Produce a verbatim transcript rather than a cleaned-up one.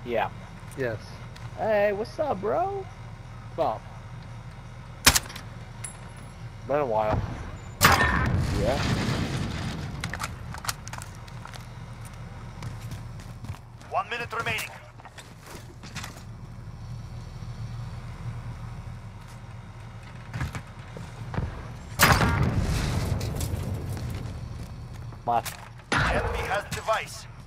Yeah. Yes. Hey, what's up, bro? What's up? Been a while. Yeah. One minute remaining. My. Enemy has device.